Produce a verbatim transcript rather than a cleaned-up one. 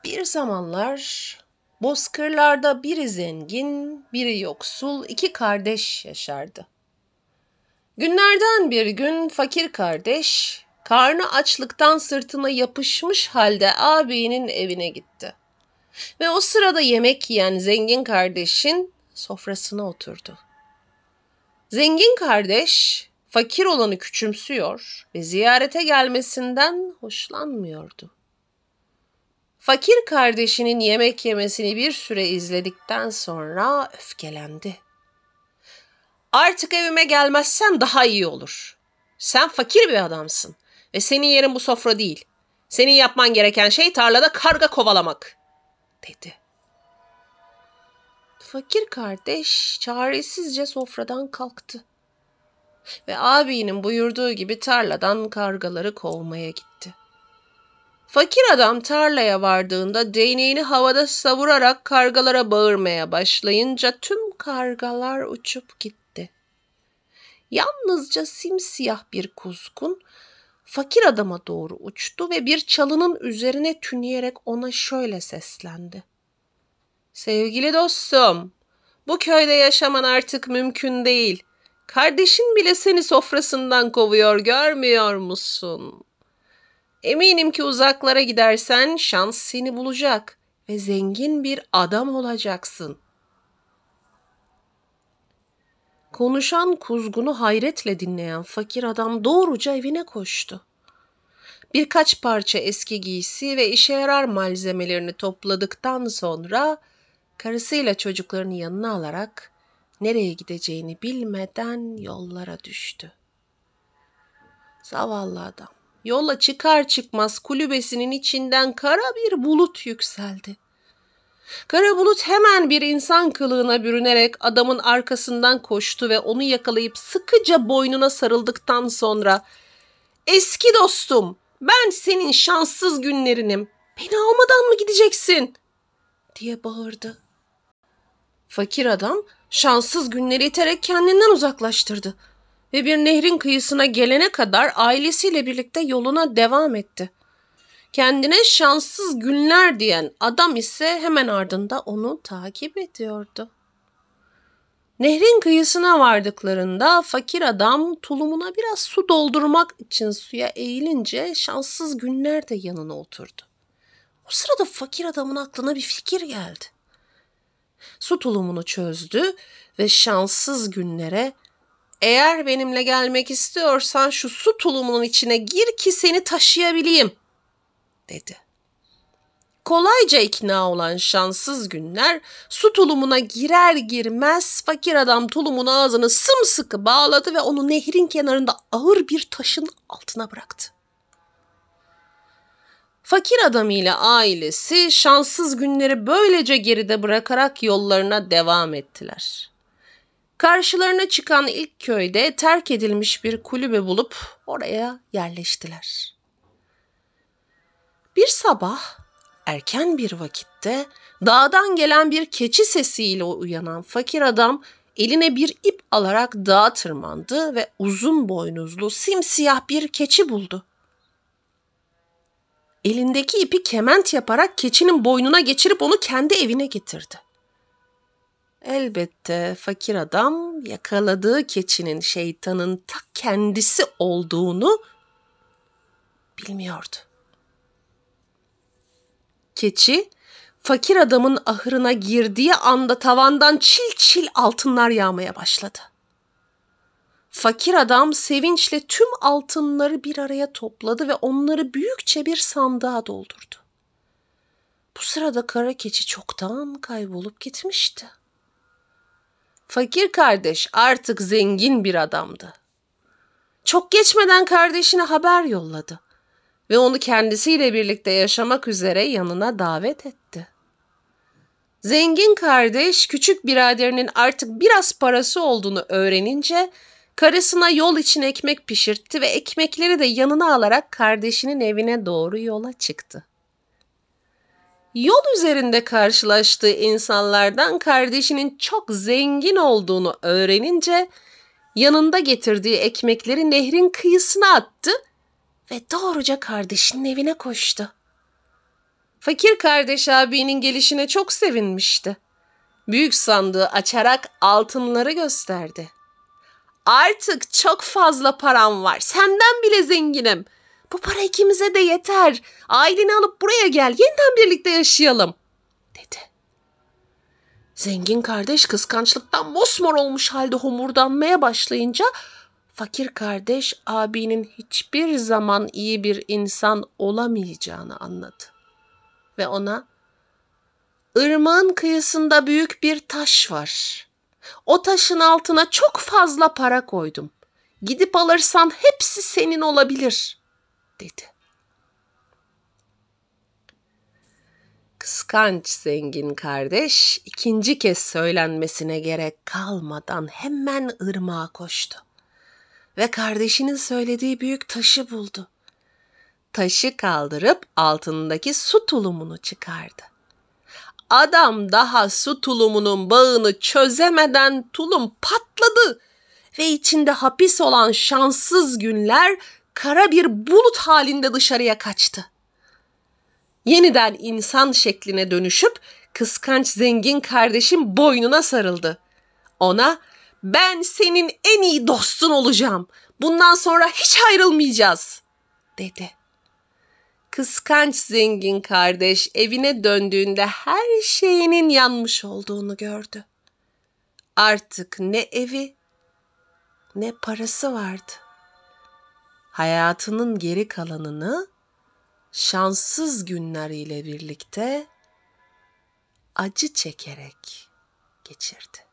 Bir zamanlar bozkırlarda biri zengin, biri yoksul iki kardeş yaşardı. Günlerden bir gün fakir kardeş, karnı açlıktan sırtına yapışmış halde ağabeyinin evine gitti. Ve o sırada yemek yiyen zengin kardeşin sofrasına oturdu. Zengin kardeş, fakir olanı küçümsüyor ve ziyarete gelmesinden hoşlanmıyordu. Fakir kardeşinin yemek yemesini bir süre izledikten sonra öfkelendi. "Artık evime gelmezsen daha iyi olur. Sen fakir bir adamsın ve senin yerin bu sofra değil. Senin yapman gereken şey tarlada karga kovalamak," dedi. Fakir kardeş çaresizce sofradan kalktı ve ağabeyinin buyurduğu gibi tarladan kargaları kovmaya gitti. Fakir adam tarlaya vardığında değneğini havada savurarak kargalara bağırmaya başlayınca tüm kargalar uçup gitti. Yalnızca simsiyah bir kuzgun fakir adama doğru uçtu ve bir çalının üzerine tüneyerek ona şöyle seslendi. "Sevgili dostum, bu köyde yaşaman artık mümkün değil. Kardeşin bile seni sofrasından kovuyor, görmüyor musun? Eminim ki uzaklara gidersen şans seni bulacak ve zengin bir adam olacaksın." Konuşan kuzgunu hayretle dinleyen fakir adam doğruca evine koştu. Birkaç parça eski giysi ve işe yarar malzemelerini topladıktan sonra karısıyla çocuklarını yanına alarak nereye gideceğini bilmeden yollara düştü. Zavallı adam yola çıkar çıkmaz kulübesinin içinden kara bir bulut yükseldi. Kara bulut hemen bir insan kılığına bürünerek adamın arkasından koştu ve onu yakalayıp sıkıca boynuna sarıldıktan sonra "Eski dostum, ben senin şanssız günlerinim. Beni almadan mı gideceksin?" diye bağırdı. Fakir adam şanssız günleri iterek kendinden uzaklaştırdı ve bir nehrin kıyısına gelene kadar ailesiyle birlikte yoluna devam etti. Kendine şanssız günler diyen adam ise hemen ardında onu takip ediyordu. Nehrin kıyısına vardıklarında fakir adam tulumuna biraz su doldurmak için suya eğilince şanssız günler de yanına oturdu. O sırada fakir adamın aklına bir fikir geldi. Su tulumunu çözdü ve şanssız günlere "Eğer benimle gelmek istiyorsan şu su tulumunun içine gir ki seni taşıyabileyim," dedi. Kolayca ikna olan şanssız günler su tulumuna girer girmez fakir adam tulumun ağzını sımsıkı bağladı ve onu nehrin kenarında ağır bir taşın altına bıraktı. Fakir adam ile ailesi şanssız günleri böylece geride bırakarak yollarına devam ettiler. Karşılarına çıkan ilk köyde terk edilmiş bir kulübe bulup oraya yerleştiler. Bir sabah erken bir vakitte dağdan gelen bir keçi sesiyle uyanan fakir adam eline bir ip alarak dağa tırmandı ve uzun boynuzlu simsiyah bir keçi buldu. Elindeki ipi kement yaparak keçinin boynuna geçirip onu kendi evine getirdi. Elbette fakir adam yakaladığı keçinin şeytanın ta kendisi olduğunu bilmiyordu. Keçi, fakir adamın ahırına girdiği anda tavandan çil çil altınlar yağmaya başladı. Fakir adam sevinçle tüm altınları bir araya topladı ve onları büyükçe bir sandığa doldurdu. Bu sırada kara keçi çoktan kaybolup gitmişti. Fakir kardeş artık zengin bir adamdı. Çok geçmeden kardeşine haber yolladı ve onu kendisiyle birlikte yaşamak üzere yanına davet etti. Zengin kardeş küçük biraderinin artık biraz parası olduğunu öğrenince karısına yol için ekmek pişirtti ve ekmekleri de yanına alarak kardeşinin evine doğru yola çıktı. Yol üzerinde karşılaştığı insanlardan kardeşinin çok zengin olduğunu öğrenince yanında getirdiği ekmekleri nehrin kıyısına attı ve doğruca kardeşinin evine koştu. Fakir kardeş abinin gelişine çok sevinmişti. Büyük sandığı açarak altınları gösterdi. Artık çok fazla param var. Senden bile zenginim. Bu para ikimize de yeter. Aileni alıp buraya gel. Yeniden birlikte yaşayalım, dedi. Zengin kardeş kıskançlıktan mosmor olmuş halde homurdanmaya başlayınca fakir kardeş abinin hiçbir zaman iyi bir insan olamayacağını anladı. Ve ona, ırmağın kıyısında büyük bir taş var. O taşın altına çok fazla para koydum. Gidip alırsan hepsi senin olabilir, dedi. Kıskanç zengin kardeş ikinci kez söylenmesine gerek kalmadan hemen ırmağa koştu. Ve kardeşinin söylediği büyük taşı buldu. Taşı kaldırıp altındaki su tulumunu çıkardı. Adam daha su tulumunun bağını çözemeden tulum patladı ve içinde hapis olan şanssız günler kara bir bulut halinde dışarıya kaçtı. Yeniden insan şekline dönüşüp kıskanç zengin kardeşin boynuna sarıldı. Ona, ben senin en iyi dostun olacağım. Bundan sonra hiç ayrılmayacağız, dedi. Kıskanç zengin kardeş evine döndüğünde her şeyinin yanmış olduğunu gördü. Artık ne evi ne parası vardı. Hayatının geri kalanını şanssız günleriyle birlikte acı çekerek geçirdi.